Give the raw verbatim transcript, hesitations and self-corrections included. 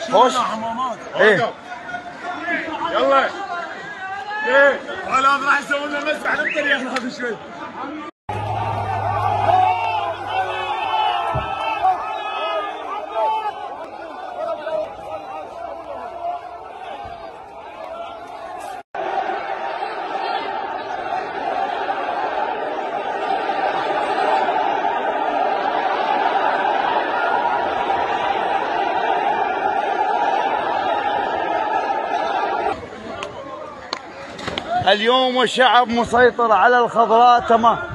خوش. ايه يلا ايه هذا راح يسوي لنا مسبح نفطر يا هذا شوي. اليوم الشعب مسيطر على الخضراء تمام.